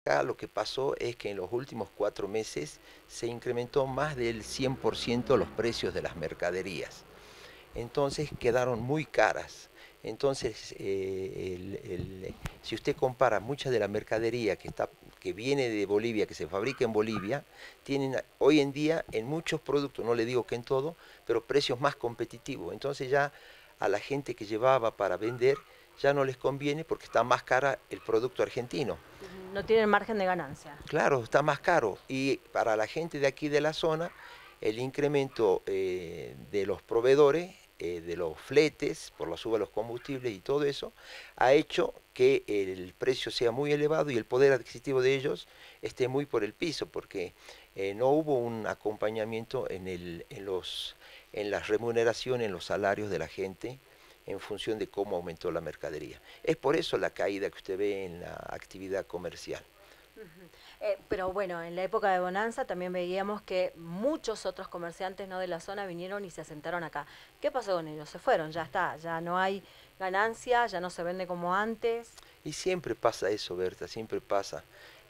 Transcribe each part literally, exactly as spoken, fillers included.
Acá lo que pasó es que en los últimos cuatro meses se incrementó más del cien por ciento los precios de las mercaderías. Entonces quedaron muy caras. Entonces, eh, el- el- si usted compara mucha de la mercadería que, está, que viene de Bolivia, que se fabrica en Bolivia, tienen hoy en día en muchos productos, no le digo que en todo, pero precios más competitivos. Entonces ya a la gente que llevaba para vender ya no les conviene porque está más cara el producto argentino. No tienen margen de ganancia. Claro, está más caro. Y para la gente de aquí de la zona, el incremento eh, de los proveedores, eh, de los fletes, por la suba de los combustibles y todo eso, ha hecho que el precio sea muy elevado y el poder adquisitivo de ellos esté muy por el piso, porque eh, no hubo un acompañamiento en, el, en, los, en las remuneraciones, en los salarios de la gente en función de cómo aumentó la mercadería. Es por eso la caída que usted ve en la actividad comercial. Ujú. Eh, pero bueno, en la época de bonanza también veíamos que muchos otros comerciantes no de la zona vinieron y se asentaron acá. ¿Qué pasó con ellos? Se fueron, ya está, ya no hay ganancia, ya no se vende como antes. Y siempre pasa eso, Berta, siempre pasa.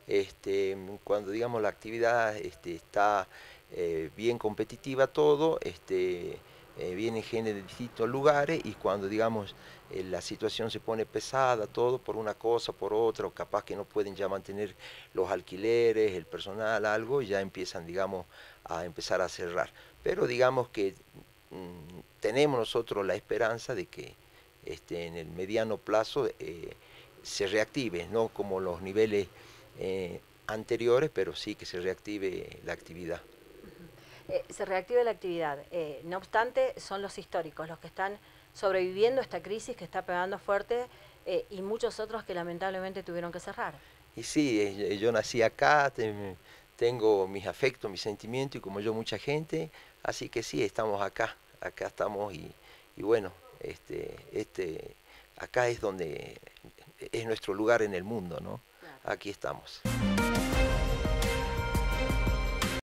Este, cuando digamos la actividad este, está eh, bien competitiva todo, este, eh, vienen gente de distintos lugares y cuando digamos eh, la situación se pone pesada, todo por una cosa, por otra, o capaz que no pueden ya mantener los alquileres, el personal, algo, y ya empiezan digamos a empezar a cerrar. Pero digamos que mm, tenemos nosotros la esperanza de que este, en el mediano plazo eh, se reactive, no como los niveles eh, anteriores, pero sí que se reactive la actividad. Eh, se reactive la actividad. Eh, no obstante, son los históricos los que están sobreviviendo a esta crisis que está pegando fuerte eh, y muchos otros que lamentablemente tuvieron que cerrar. Y sí, eh, yo nací acá, te- tengo mis afectos, mis sentimientos y como yo mucha gente, así que sí, estamos acá, acá estamos y, y bueno, este, este, acá es donde es nuestro lugar en el mundo, ¿no? Claro. Aquí estamos.